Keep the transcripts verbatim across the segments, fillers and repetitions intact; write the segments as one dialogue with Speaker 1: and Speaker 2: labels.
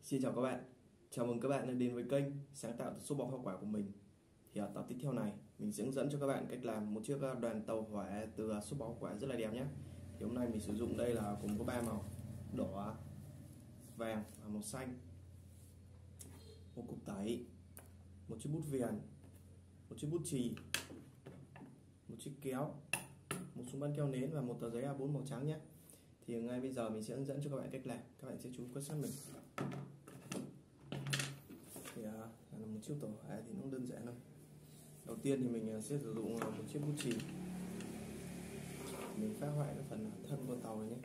Speaker 1: Xin chào các bạn, chào mừng các bạn đã đến với kênh sáng tạo số bò hoa quả của mình. Thì ở tập tiếp theo này, mình sẽ hướng dẫn cho các bạn cách làm một chiếc đoàn tàu hỏa từ số bò hoa quả rất là đẹp nhé. Thì hôm nay mình sử dụng đây là cùng có ba màu: đỏ, vàng và màu xanh. Một cục tẩy, một chiếc bút viền, một chiếc bút chì, một chiếc kéo, một súng bắn keo nến và một tờ giấy A bốn màu trắng nhé. Thì ngay bây giờ mình sẽ hướng dẫn cho các bạn cách làm. Các bạn sẽ chú ý quan sát mình. Thì à, là một chiếc tàu hỏa thì nó đơn giản thôi. Đầu tiên thì mình sẽ sử dụng một chiếc bút chì, mình phá hoại cái phần thân con tàu này nhé.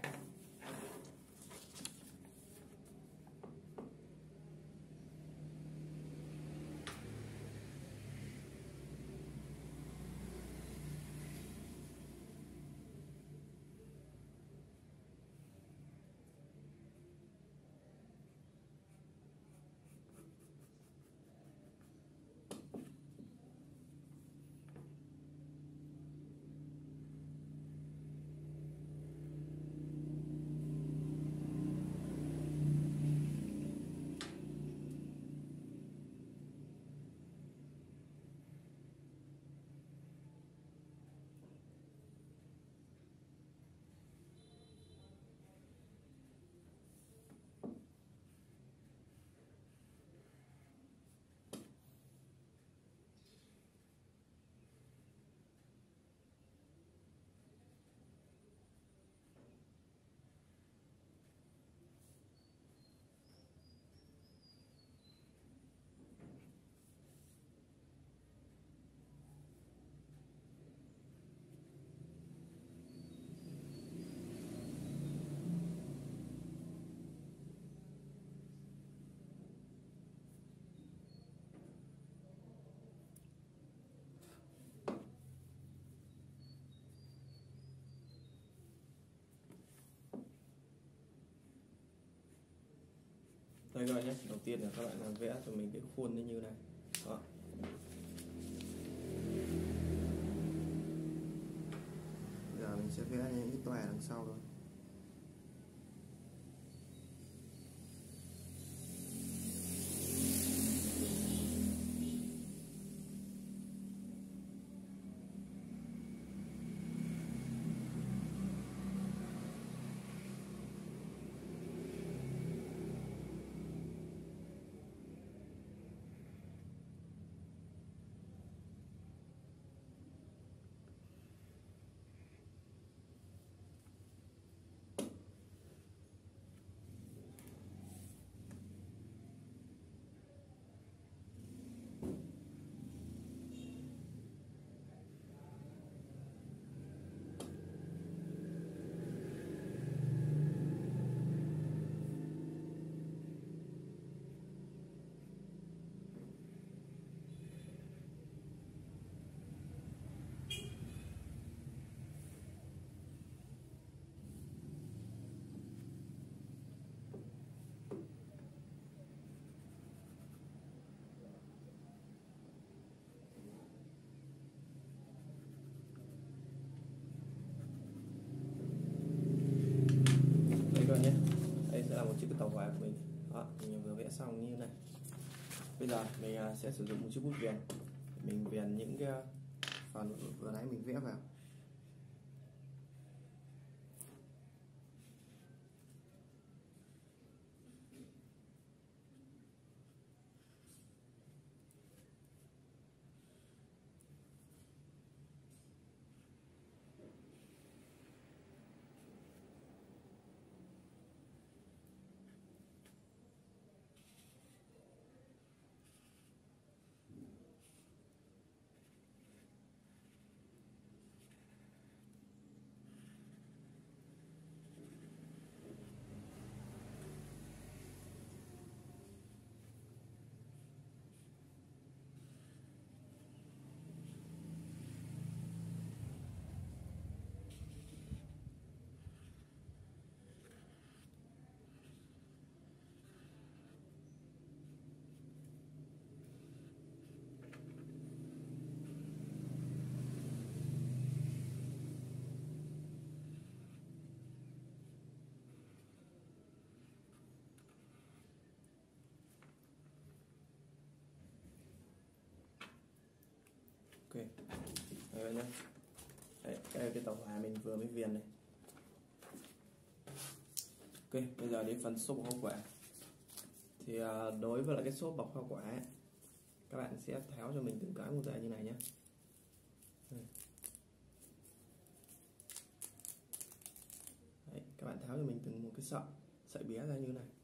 Speaker 1: Đây rồi nhé, đầu tiên là các bạn làm vẽ cho mình cái khuôn nó như này. Đó. Giờ mình sẽ vẽ những cái tòe đằng sau thôi. Rồi nhé, đây sẽ là một chiếc tàu hỏa của mình. Đó, mình vừa vẽ xong như này. Bây giờ mình sẽ sử dụng một chiếc bút viền, mình viền những cái phần vừa nãy mình vẽ vào. Đây nhá. Đấy, cái này cái tàu hỏa mình vừa mới viền này. Ok, bây giờ đến phần xốp bọc hoa quả. Thì uh, đối với lại cái xốp bọc hoa quả ấy, các bạn sẽ tháo cho mình từng cái một ra như này nhé. Đấy, các bạn tháo cho mình từng một cái sợi sợi bé ra như này.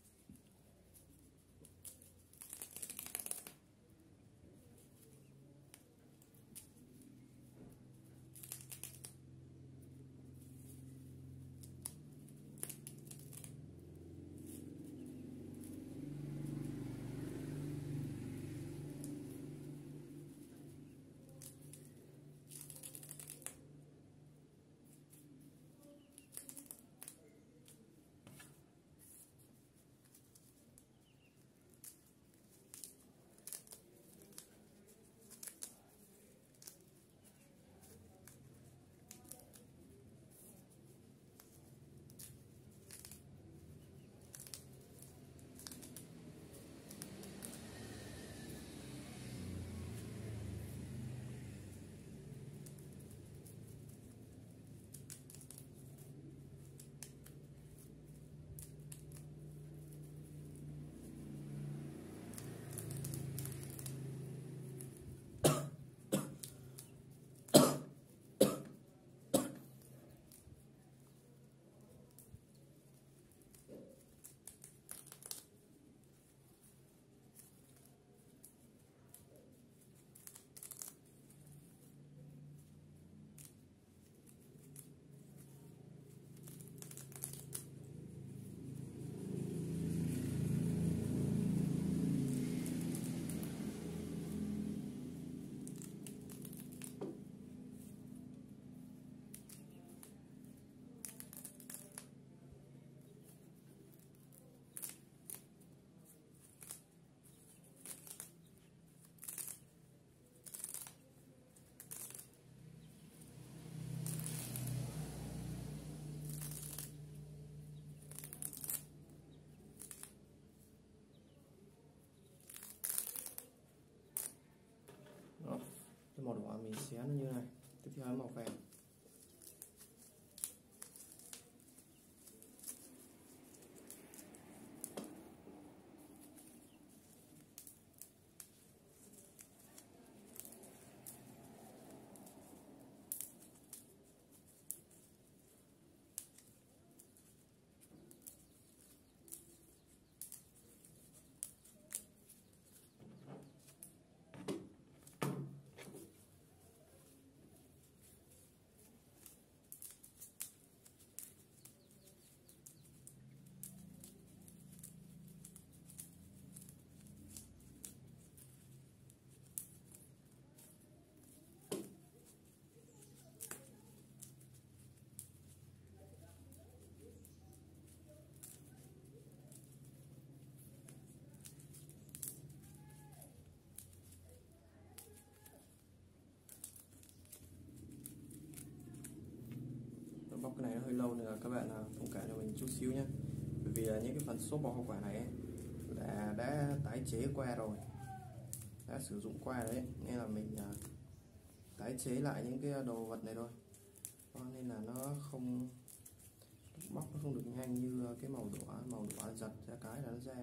Speaker 1: Đó, cái màu đỏ mình xé nó như này. Tiếp theo là màu vàng. Bóc cái này nó hơi lâu nên là các bạn thông cảm cho mình chút xíu nhé. Bởi vì những cái phần xốp bọc hoa quả này ấy, là đã tái chế qua rồi, đã sử dụng qua đấy, nên là mình tái chế lại những cái đồ vật này thôi, nên là nó không bóc, nó không được nhanh như cái màu đỏ. Màu đỏ giật ra cái là nó ra.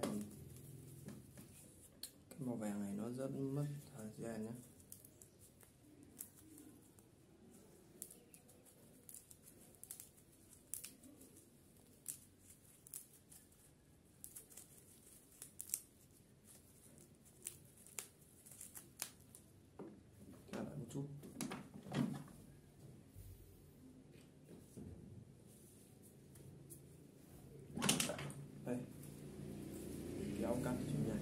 Speaker 1: Cái màu vàng này nó rất mất thời gian nhé. Lại một chút. Đây, kéo cắt chỗ này.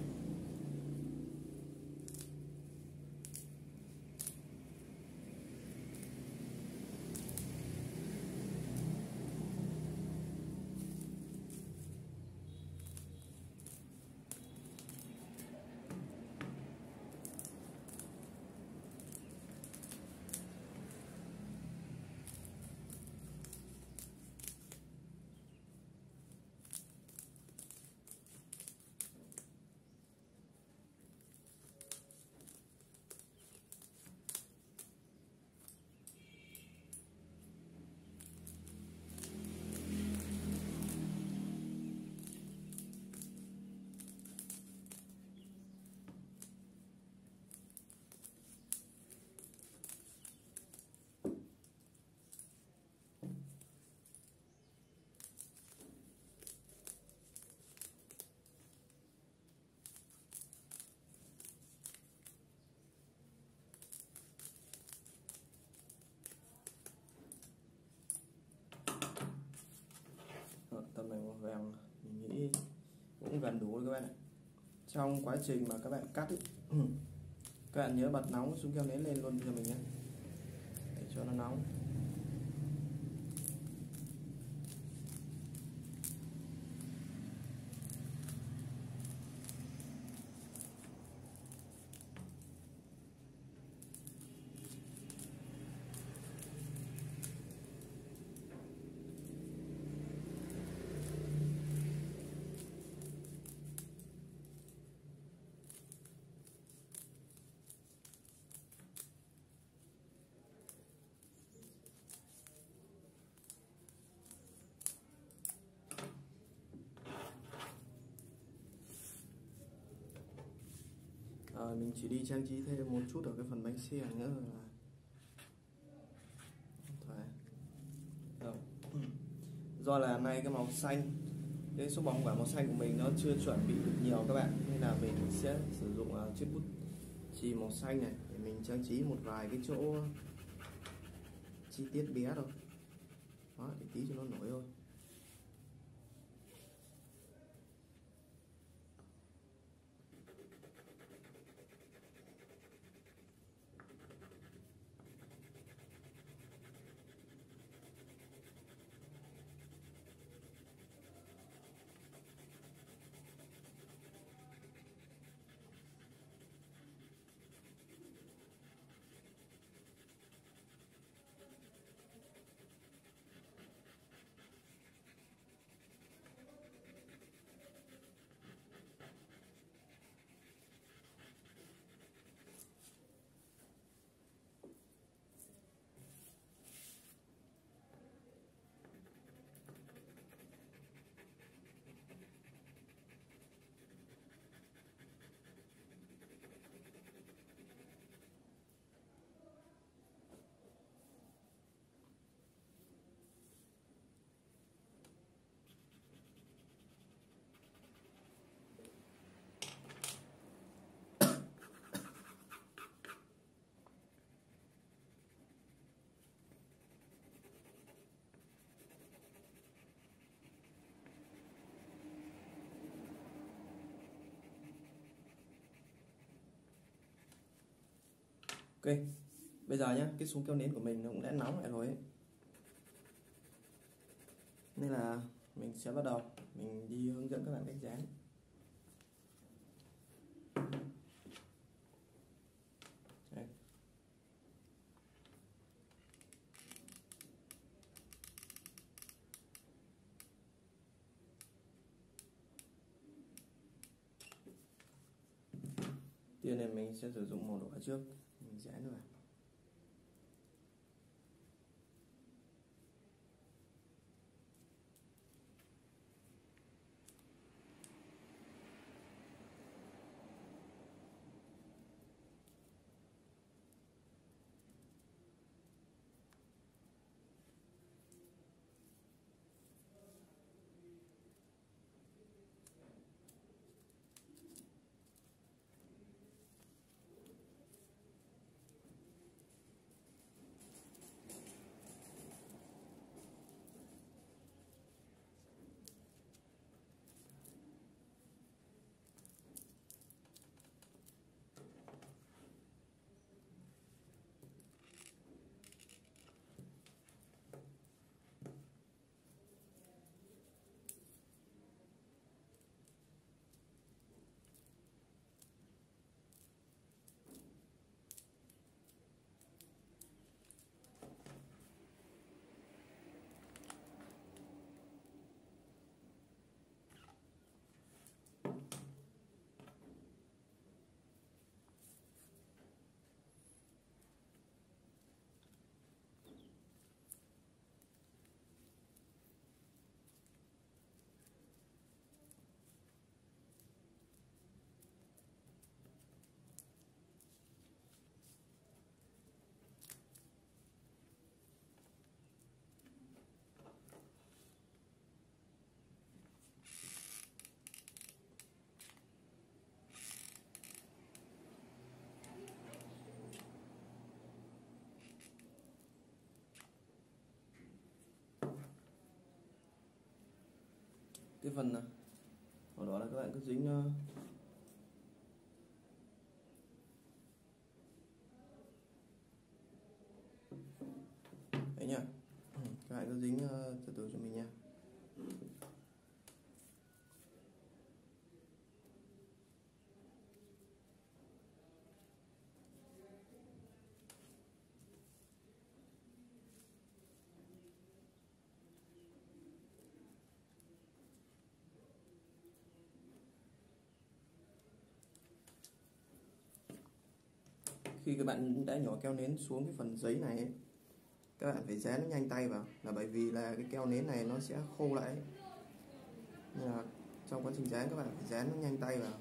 Speaker 1: gần đủ rồi các bạn ạ. Trong quá trình mà các bạn cắt ý, các bạn nhớ bật nóng súng keo nến lên luôn cho mình nhé, để cho nó nóng. À, mình chỉ đi trang trí thêm một chút ở cái phần bánh xe nữa là thoải. Rồi. Do là nay cái màu xanh, cái số bóng quả màu xanh của mình nó chưa chuẩn bị được nhiều các bạn, nên là mình sẽ sử dụng uh, chiếc bút chì màu xanh này để mình trang trí một vài cái chỗ chi tiết bé thôi. Đó, để tí cho nó nổi thôi. Ok, bây giờ nhé, cái súng keo nến của mình nó cũng đã nóng lại rồi ấy. Nên là mình sẽ bắt đầu mình đi hướng dẫn các bạn cách dán. Đây. Tiên này mình sẽ sử dụng màu đỏ trước, mình dán vào. Cái phần Sau đó là các bạn cứ dính uh, đấy nhá. Các bạn cứ dính uh, từ từ cho mình nha. Khi các bạn đã nhỏ keo nến xuống cái phần giấy này ấy, các bạn phải dán nhanh tay vào, là bởi vì là cái keo nến này nó sẽ khô lại ấy. Nên là trong quá trình dán các bạn phải dán nhanh tay vào.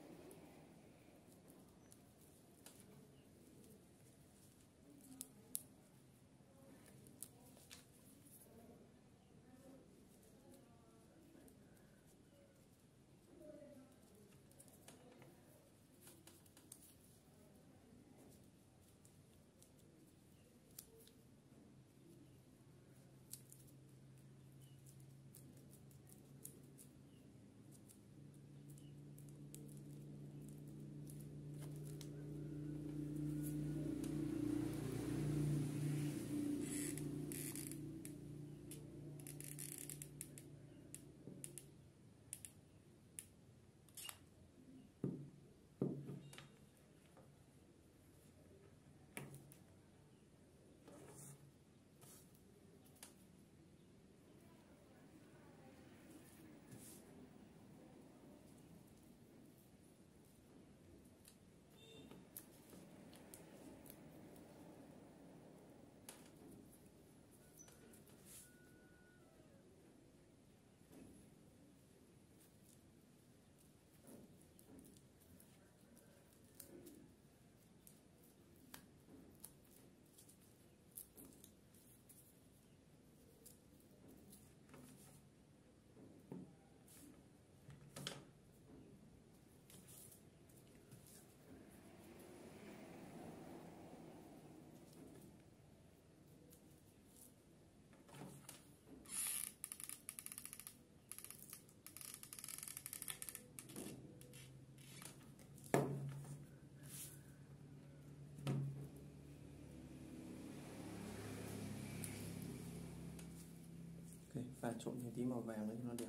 Speaker 1: Ok, pha trộn thêm tí màu vàng nữa cho nó đẹp.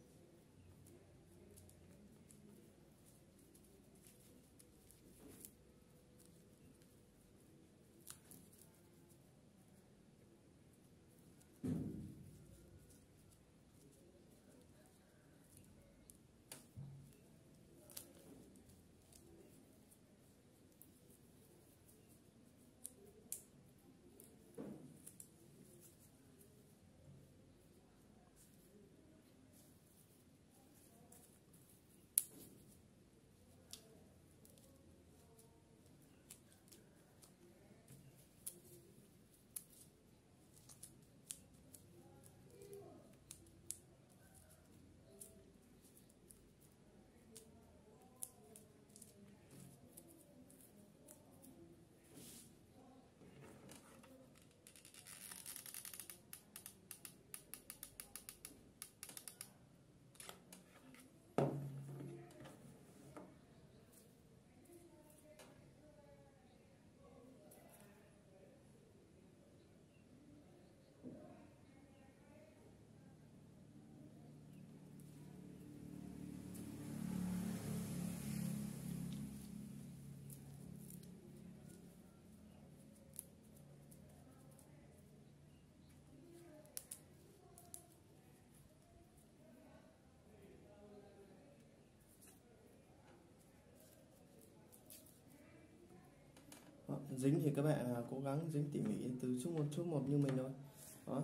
Speaker 1: Đó, dính thì các bạn cố gắng dính tỉ mỉ từ chút một chút một như mình thôi. Đó.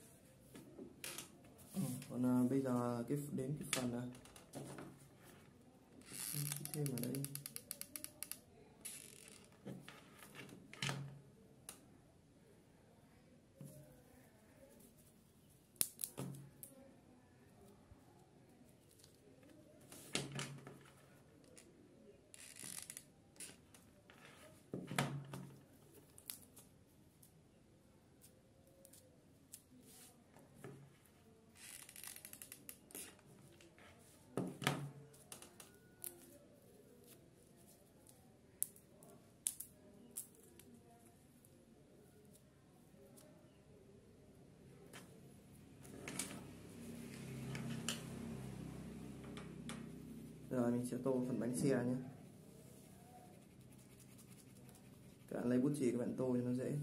Speaker 1: Ừ, còn à, bây giờ cái đến cái phần này thêm ở đây. Rồi mình sẽ tô phần bánh xe nhé. Các bạn lấy bút chì các bạn tô cho nó dễ.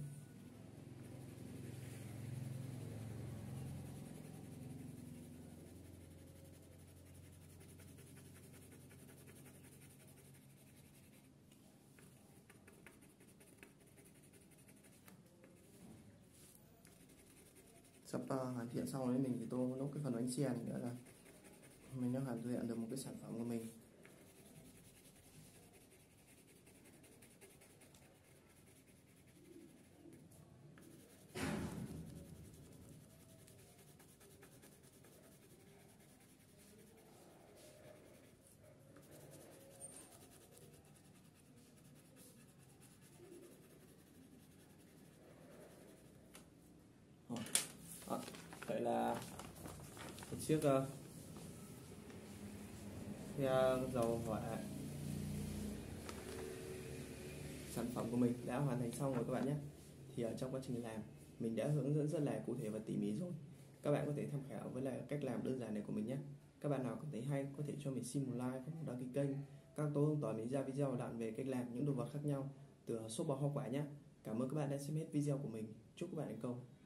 Speaker 1: Sắp uh, hoàn thiện xong rồi mình thì tô nốt cái phần bánh xe này nữa là mình đã hoàn thiện được một cái sản phẩm của mình. Đó, vậy là một chiếc uh, xe dầu hỏa sản phẩm của mình đã hoàn thành xong rồi các bạn nhé. Thì ở trong quá trình làm mình đã hướng dẫn rất là cụ thể và tỉ mỉ rồi. Các bạn có thể tham khảo với lại cách làm đơn giản này của mình nhé. Các bạn nào cảm thấy hay có thể cho mình xin một like, một đăng ký kênh. Các tối hôm tối mình ra video đoạn về cách làm những đồ vật khác nhau từ shop bò hoa quả nhé. Cảm ơn các bạn đã xem hết video của mình. Chúc các bạn thành công.